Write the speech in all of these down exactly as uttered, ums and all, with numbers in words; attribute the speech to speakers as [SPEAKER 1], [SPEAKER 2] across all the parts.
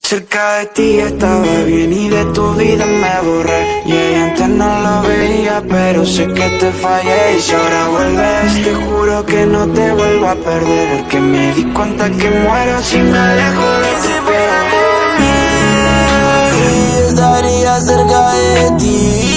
[SPEAKER 1] Cerca de ti estaba bien y de tu vida me borré. Y antes no lo veía, pero sé que te fallé. Y si ahora vuelves, te juro que no te vuelvo a perder, porque me di cuenta que muero si me alejo de tu piel.
[SPEAKER 2] Estaría cerca de ti,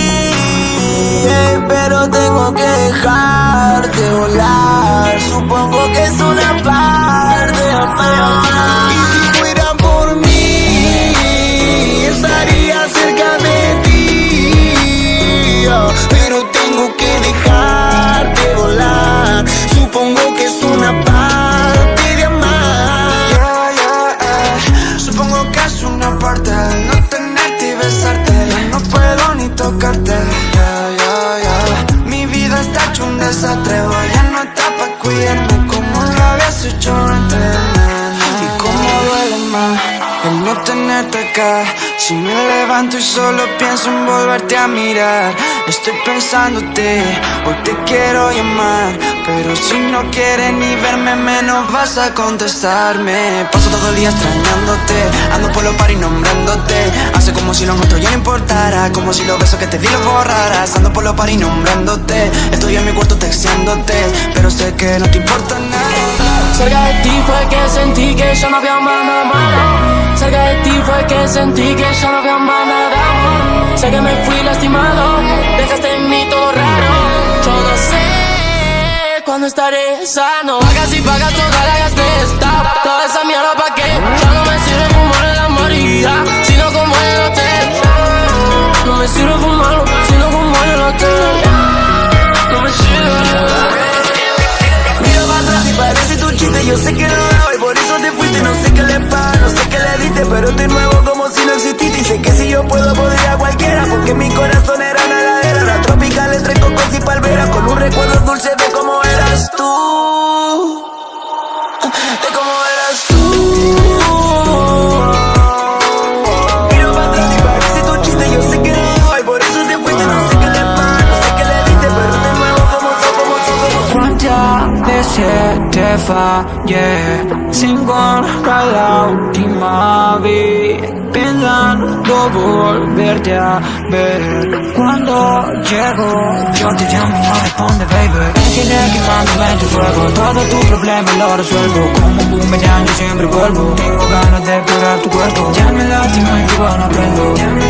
[SPEAKER 2] pero tengo que dejarte volar. Supongo que es una parte de amar. Y si fuera por mí, estaría cerca de ti, pero tengo que dejarte volar. Supongo que es una parte de amar.
[SPEAKER 1] Yeah, yeah, yeah. Supongo que es una parte de no tenerte y besarte. No puedo ni tocarte. Yeah, yeah, yeah. Mi vida está hecho un desastre. Voy a no estar pa' cuidarme como lo habías hecho antes. Y cómo duele más el no tenerte acá. Si me levanto y solo pienso en volverte a mirar, estoy pensándote, hoy te quiero llamar, pero si no quieres ni verme menos vas a contestarme. Paso todo el día extrañándote, ando por los paris nombrándote. Hace como si lo nuestro ya no importara, como si los besos que te di los borraras. Ando por los paris nombrándote, estoy en mi cuarto texteándote, pero sé que no te importa nada.
[SPEAKER 2] Cerca de ti fue que sentí que ya no había más nada malo. Cerca de ti fue que sentí que ya no había más nada de amor. Sé que me fui lastimado, dejaste en mí todo raro. Yo no sé cuándo estaré sano. Pagas y pagas toda la gastes, toda esa mierda pa' qué. Ya no me sirve fumar en la marida, sino como en el hotel. No me sirve fumarlo, sino como en el hotel. No me sirve. Miro para atrás y parece tu chiste, yo sé que no daba y por eso te fuiste. No sé qué le pasa, no sé qué le diste, pero de nuevo como si no exististe. Y sé que si yo puedo, podría cualquiera, porque mi corazón era una ladera. Una tropical entre cocos y palmeras, con un recuerdo dulce de cómo eras tú, de cómo eras tú. Miro para atrás y parece tu chiste, yo sé que no daba y por eso te fuiste. No sé qué le pasa, no sé qué le diste, pero de nuevo como son, como son, como son.
[SPEAKER 1] ¿Cuántas veces te fallé sin encontrar la última vez? Pensando volverte a ver. Cuando llego, yo te llamo y no responde, baby. Entiende quemándome en tu fuego, todo tu problema lo resuelvo. Como un boomerang yo siempre vuelvo. Tengo ganas de explorar tu cuerpo. Ya me lastima y yo no aprendo.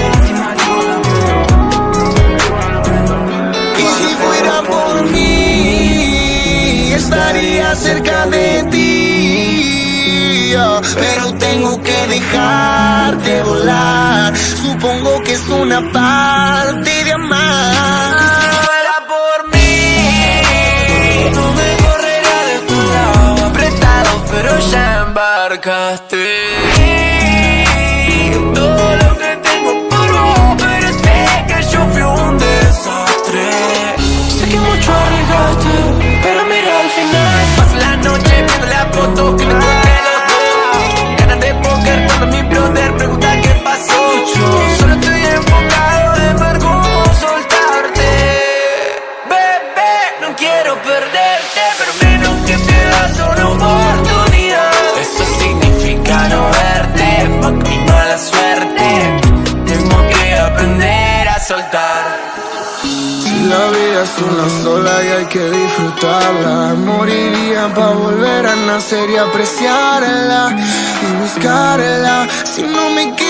[SPEAKER 2] Y si fuera por mí, estaría cerca de ti, pero tengo que dejarte volar. Supongo que es una parte de amar. Y si fuera por mí, no me correría de tu lado, apretado, pero ya embarcaste. Todo lo que tengo por vos, pero sé que yo fui un desastre. Sé que mucho arriesgaste, pero mira al final. Paso la noche viendo la foto que me toqué los dos. Ganas de póker cuando mi brother pregunta qué pasó. Yo solo estoy enfocado en ver cómo soltarte. Bebé, no quiero perderte, pero menos que pierdas una oportunidad. Eso significa no verte, fuck mi mala suerte. Tengo que aprender a soltar.
[SPEAKER 1] La vida es una sola y hay que disfrutarla. Moriría pa' volver a nacer y apreciarla y buscarla. Si no me